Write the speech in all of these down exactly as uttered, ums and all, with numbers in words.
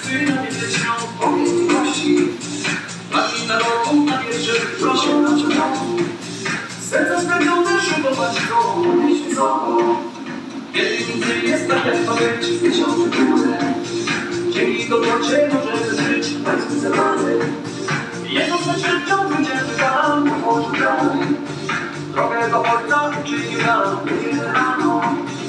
Ty na niebie śnią powinności. Ani na roku, na wietrze proszą na ciebie. Serca sprawione szukować go, podnieść wysoko. Kiedy nigdy jest tak jak pamięć z tysiące górę. Dzięki dobrocie możemy żyć tak zwycylany. Jedną z śmiercią będziemy tam na morzu bramy. Drogę do ojca uczynił nam niedzielę rano.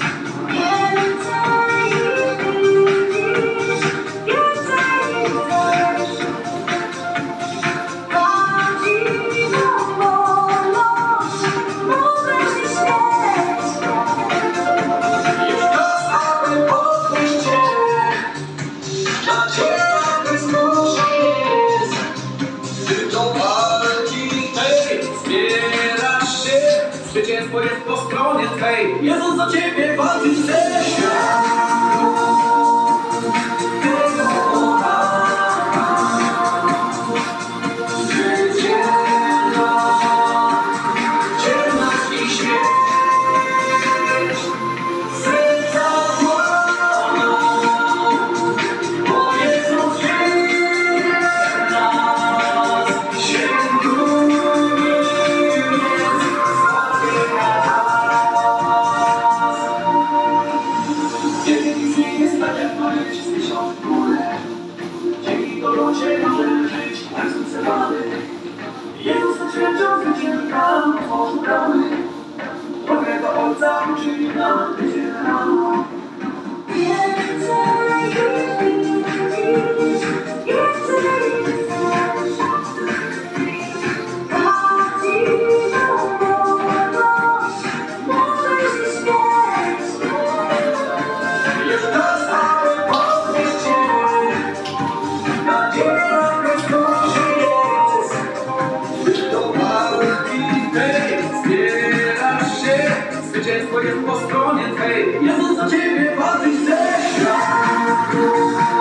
Zwycięstwo jest po stronie twej. Jezus za ciebie walczyć chce. Jezus na śmiercią zwyciężył nam, otworzył bramy. Drogę do Ojca uczynił nam niedzielę rano. Zwycięstwo jest po stronie twej. Jezus za ciebie walczyć chce.